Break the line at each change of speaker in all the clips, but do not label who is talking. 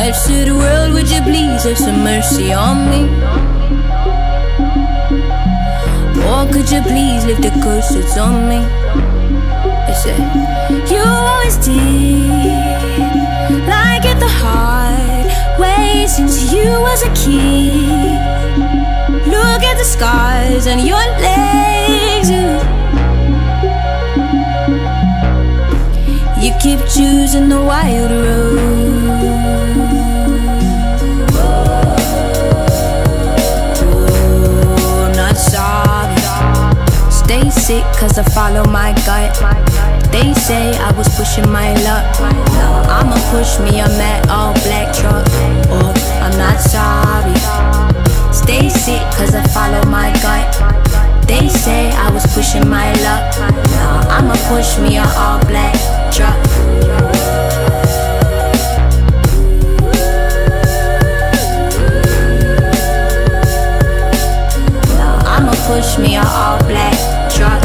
I said, world, would you please have some mercy on me? Or could you please lift the curse that's on me? I said, you always did, like it the hard way since you was a kid. Look at the scars on your legs, you keep choosing the wild road. Oh, I'm not sorry. Stay sick cause I follow my gut. They say I was pushing my luck. I'ma push me a matte all black truck. Oh, I'm not sorry. Stay sick cause I follow my gut. They say I was pushing my luck. I'ma push me a all black truck. I'ma push me a all black truck.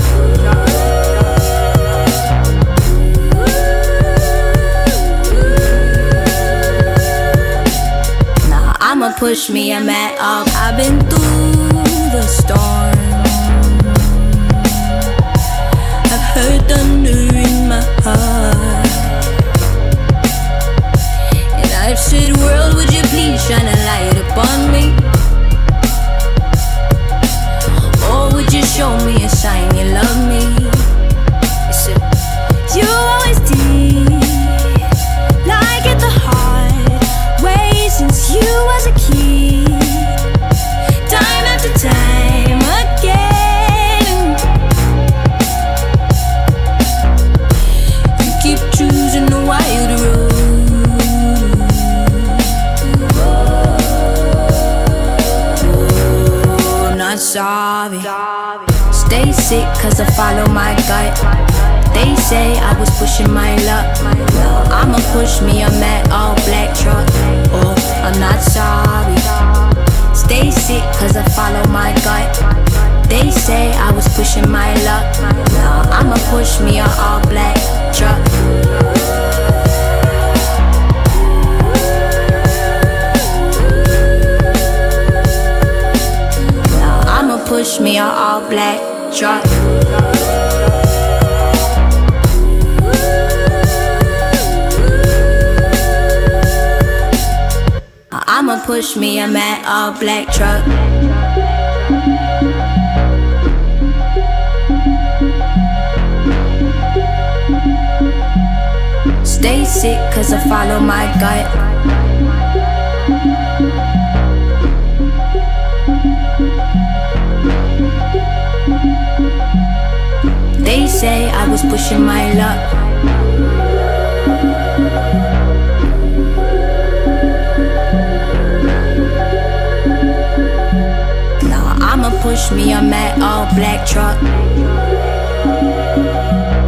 I'ma push me a mat up. I've been through the storm. I've heard thunder in my heart. And I've said, world, would you please shine a light upon me? Or would you show me a sign you love me? I said, you always did, like it the hard way since you was a kid. Time after time again, you keep choosing the wild road. Oh, I'm not sorry. Stay sick cause I follow my gut. They say I was pushing my luck. I'ma push me a matte all black truck. Oh, I'm not sorry. Stay sick cause I follow my gut. They say I was pushing my luck. I'ma push me a all black truck. I'ma push me a all black truck. I'ma push me a matte all black truck. Stay sick cause I follow my gut. They say I was pushing my luck. I'ma push me a matte all black truck.